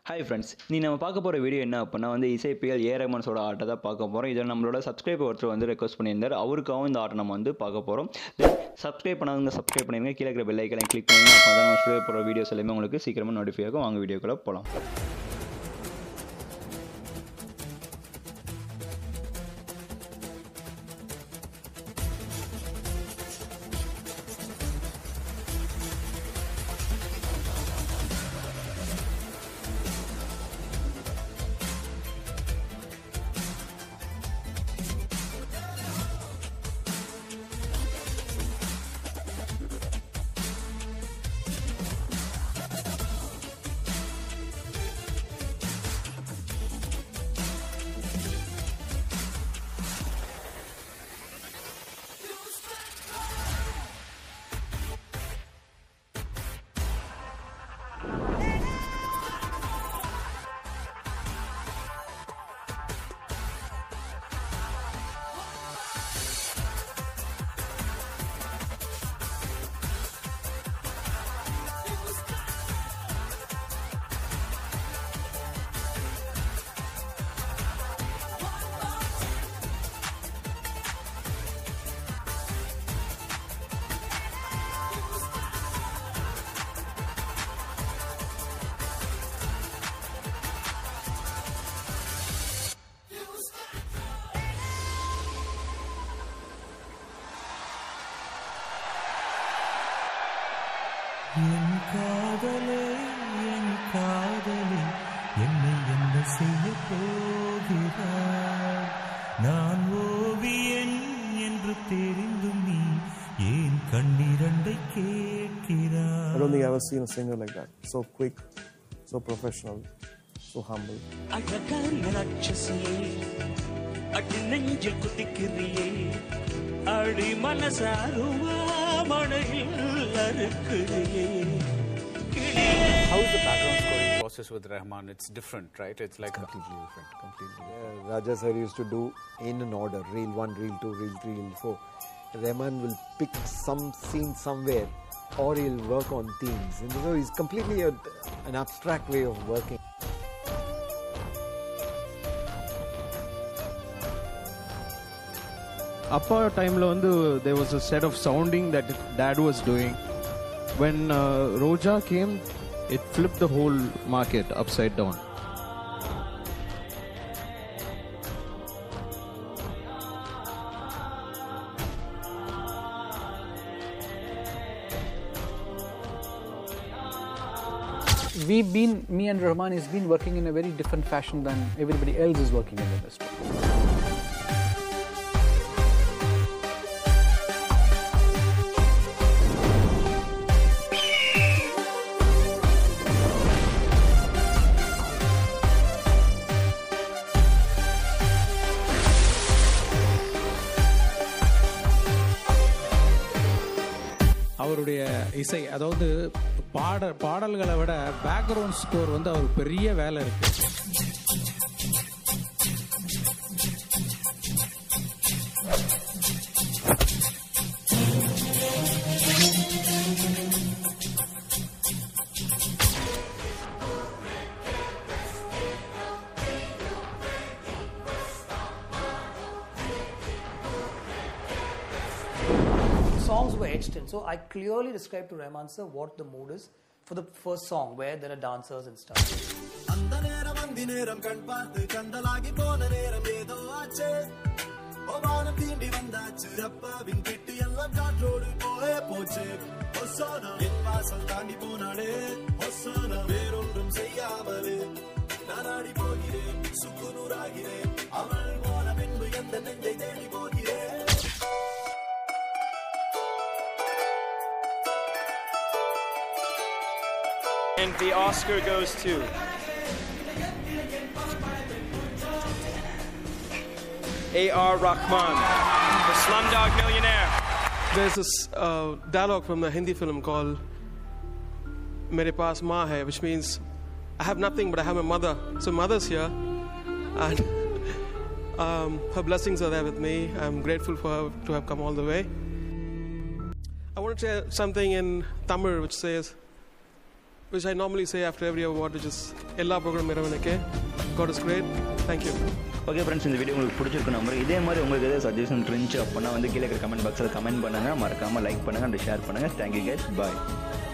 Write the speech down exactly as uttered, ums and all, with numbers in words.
Hi friends, நீ நம்ம பார்க்க போற வீடியோ என்ன அப்படினா வந்து இசைப்பியல் A R Rahman ஓட ஆர்ட் தான் பார்க்க போறோம். இத நம்மளோட சப்ஸ்கிரைபர் ஒருத்தர் வந்து ரெக்வெஸ்ட் பண்ணியிருந்தார். அவருக்காகவும் இந்த ஆர்ட் நம்ம வந்து பார்க்க போறோம். தென் சப்ஸ்கிரைப் பண்ணாதவங்க சப்ஸ்கிரைப் பண்ணிருங்க. கீழ இருக்கிற பெல் ஐகானை கிளிக் பண்ணுங்க. அப்பதான் நம்ம ஸ்டோரி போற வீடியோஸ் எல்லாமே உங்களுக்கு சீக்கிரமா நோட்டிஃபை ஆகும். வாங்க வீடியோக்குள்ள போலாம். என் காதலே என் காதலே என்னை என்ன செய்ய போகிறாய் நான் ஓவியன் என்று தெரிந்தும் நீ ஏன் கண்ணிரண்டை கேட்கிறாய். I don't think I've ever seen a singer like that. So quick, so professional, so humble. அழகான ராட்சசியே அடி நெஞ்சில் குதிக்கிறியே அடி மனசாருவா மழையில் அறுக்கிறியே. How is the background scoring process with Rahman? It's different, right? It's like completely a... different, completely. Yeah, Raja sir used to do in an order, reel one, reel two, reel three, reel four. Rahman will pick some scene somewhere, or he'll work on themes. And so he's completely a, an abstract way of working. Appa time lo vandu there was a set of sounding that dad was doing. When uh, Roja came, it flipped the whole market upside down. We've been, me and Rahman has been working in a very different fashion than everybody else is working in the industry. அவருடைய இசை, அதாவது பாட பாடல்களை விட background score வந்து அவருக்கு பெரிய வேலை இருக்கு. Songs were etched in, so I clearly described to Rahman sir what the mood is for the first song, where there are dancers and stuff. And the Oscar goes to A R Rahman for Slumdog Millionaire. There's this uh, dialogue from the Hindi film called Mere Paas Maa Hai, which means I have nothing but I have my mother. So mother's here, and um, her blessings are there with me. I'm grateful for her to have come all the way. I want to say something in Tamil which says, which I normally say after every award, which is Ella program Iravanake. God is great. Thank you. Okay friends, இந்த video உங்களுக்கு பிடிச்சிருக்கு number. இதே மாதிரி உங்களுக்கு எதாவது suggestion இருந்துச்சு அப்படின்னா வந்து கீழே இருக்கிற கமெண்ட் பாக்ஸில் கமெண்ட் பண்ணுங்கள். மறக்காமல் லைக் பண்ணுங்கள் அண்ட் ஷேர் பண்ணுங்கள். தேங்க்யூ கைஸ், பாய்.